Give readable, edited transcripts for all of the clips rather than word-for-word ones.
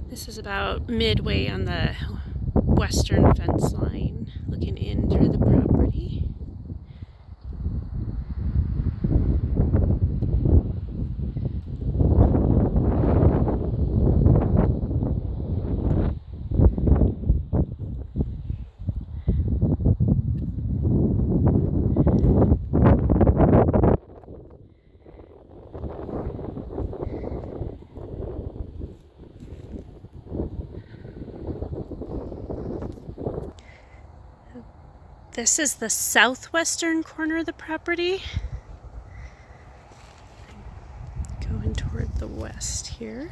This is about midway on the western fence line, looking into the property. This is the southwestern corner of the property. Going toward the west here.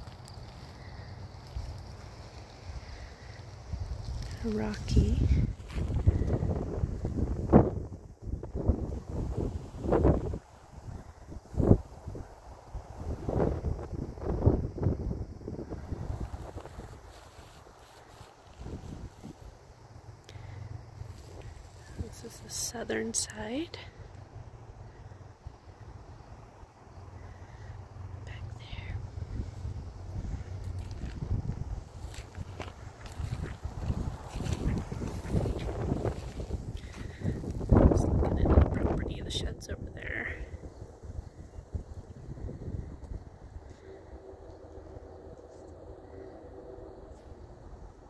Rocky. This is the southern side.